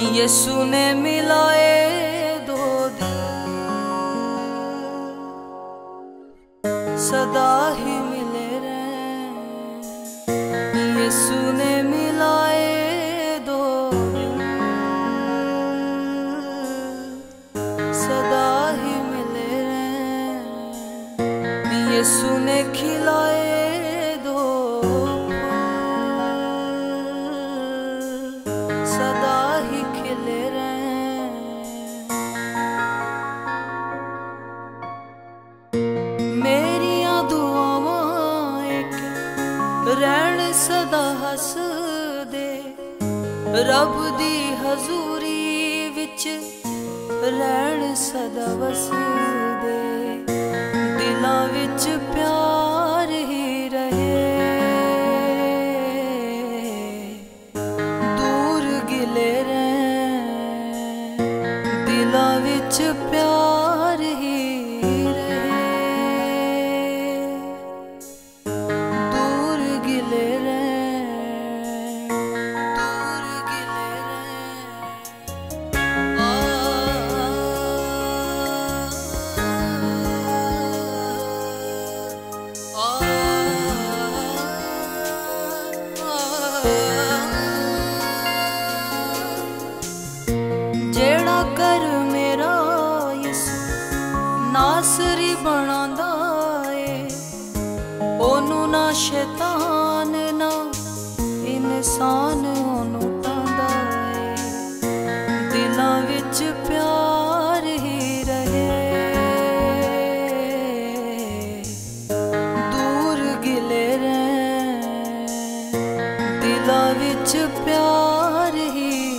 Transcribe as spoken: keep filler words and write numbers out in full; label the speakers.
Speaker 1: यीशु ने मिलाए दो दिल, सदा ही मिले रहें। यीशु ने मिलाए दो दिल, सदा ही मिले रहें। यीशु ने खिलाए दो सदा ही खिले रहें। मेरिया दुआवां एक रैन सदा हस दे, रब दी हजूरी विच रैन सदा वस दे। दिलां विच प्यार ही रहे, दिलां विच प्यार ही रहे, दूर गिले रहें, दूर गिले रहें। आ, आ, जेड़ा कर मेरा यीशु नासरी बनांदा ए, ओनू ना शैतान ना इंसान ओनू तांदा ए। दिलां विच प्यार ही रहे, दूर गिले रहें। दिलां विच प्यार ही